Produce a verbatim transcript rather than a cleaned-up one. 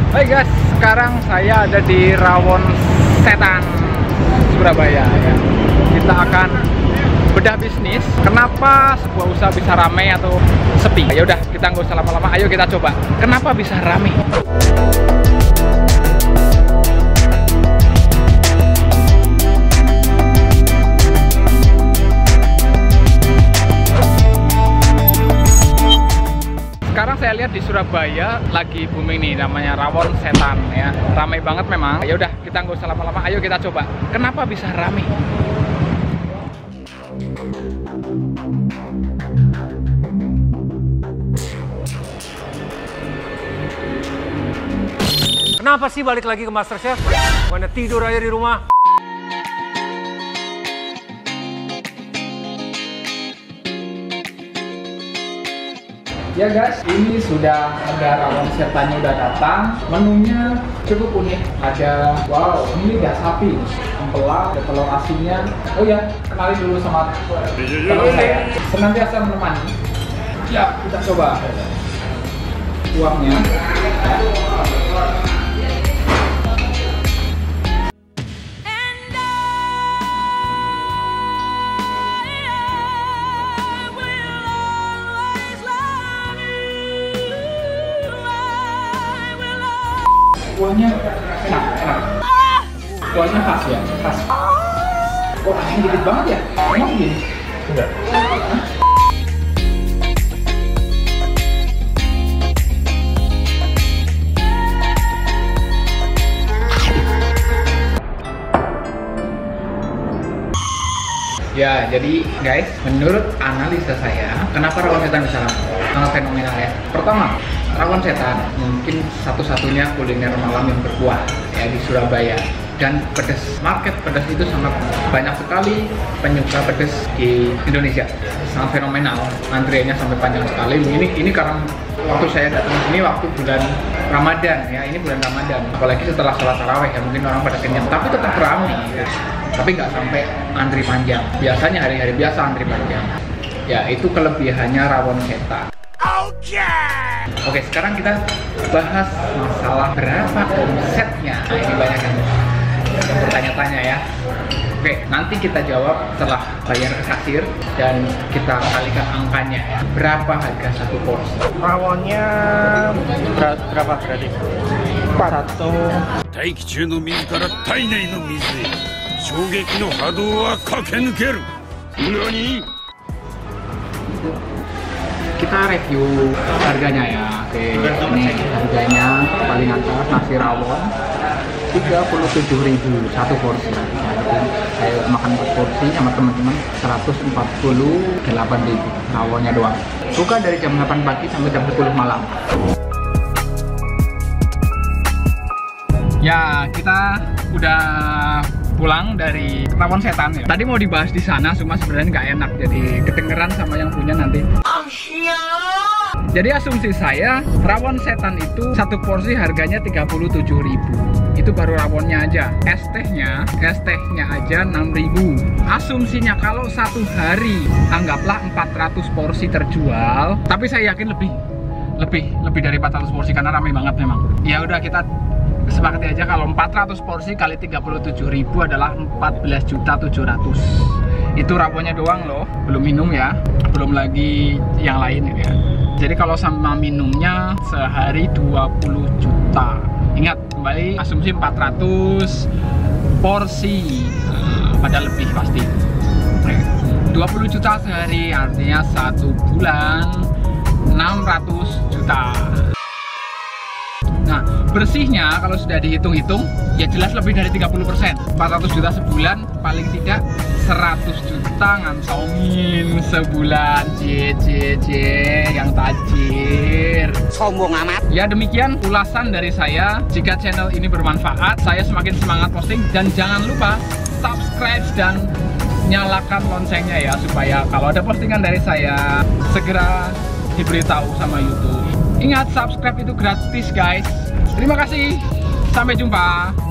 Hai guys, sekarang saya ada di Rawon Setan, Surabaya ya. Kita akan bedah bisnis. Kenapa sebuah usaha bisa ramai atau sepi? Ya udah, kita nggak usah lama-lama. Ayo kita coba. Kenapa bisa ramai? Sekarang saya lihat di Surabaya lagi booming nih, namanya Rawon Setan ya. Ramai banget memang. Ya udah, kita nggak usah lama-lama. Ayo kita coba. Kenapa bisa ramai? Kenapa sih balik lagi ke MasterChef? Mana tidur aja di rumah. Ya guys, ini sudah ada Rawon Setannya udah datang. Menunya cukup unik. Ada, wow, ini lidah sapi, empelak, ada telur asinnya. Oh ya, kenalin dulu sama teman saya. Senantiasa menemani. Ya, kita coba. Uangnya. Kuahnya enak, enak. Kuahnya khas ya, khas. Kok asin dikit banget ya? Emang gini? Enggak. Ya, jadi guys, menurut analisa saya, kenapa Rawon Setan bisa sangat fenomenal ya? Pertama, Rawon Setan mungkin satu-satunya kuliner malam yang berkuah ya di Surabaya, dan pedas, market pedas itu sangat banyak sekali penyuka pedas di Indonesia, sangat fenomenal, antriannya sampai panjang sekali. Ini ini karena waktu saya datang sini waktu bulan Ramadan ya, ini bulan Ramadan, apalagi setelah sholat tarawih ya, mungkin orang pada kenyang, tapi tetap ramai ya. Tapi nggak sampai antri panjang. Biasanya hari-hari biasa antri panjang. Ya, itu kelebihannya Rawon Setan. Oke. Oke, sekarang kita bahas masalah berapa omsetnya. Nah, ini banyak yang bertanya-tanya ya. Oke, nanti kita jawab setelah bayar ke kasir dan kita kalikan angkanya. Berapa harga satu porsi? Rawonnya ber berapa berarti? Satu. 大気中の水から体内の水へ衝撃の波動は駆け抜ける。何？ Kita review harganya ya. Oke, ini harganya paling atas nasi rawon tiga puluh tujuh ribu satu porsi. Saya makan empat porsi sama teman-teman seratus empat puluh delapan ribu rawonnya doang. Buka dari jam delapan pagi sampai jam sepuluh malam. Ya, kita udah pulang dari Rawon Setan ya. Tadi mau dibahas di sana, cuma sebenarnya nggak enak, jadi kedengeran sama yang punya nanti. Jadi asumsi saya, Rawon Setan itu satu porsi harganya tiga puluh tujuh ribu. Itu baru rawonnya aja. Es tehnya, es tehnya aja enam ribu. Asumsinya kalau satu hari anggaplah empat ratus porsi terjual, tapi saya yakin lebih lebih lebih dari empat ratus porsi karena ramai banget memang. Ya udah, kita sepakati aja kalau empat ratus porsi kali tiga puluh tujuh ribu adalah empat belas juta tujuh ratus. Itu rawonnya doang loh, belum minum ya, belum lagi yang lain ya. Jadi kalau sama minumnya sehari dua puluh juta. Ingat, kembali asumsi empat ratus porsi, nah, pada lebih pasti. dua puluh juta sehari artinya satu bulan enam ratus juta. Nah, bersihnya kalau sudah dihitung-hitung ya jelas lebih dari tiga puluh persen. empat ratus juta sebulan, paling tidak seratus juta ngantongin sebulan. Cie cie cie yang tajir. Sombong amat. Ya, demikian ulasan dari saya. Jika channel ini bermanfaat, saya semakin semangat posting, dan jangan lupa subscribe dan nyalakan loncengnya ya, supaya kalau ada postingan dari saya segera diberitahu sama YouTube. Ingat, subscribe itu gratis guys. Terima kasih. Sampai jumpa.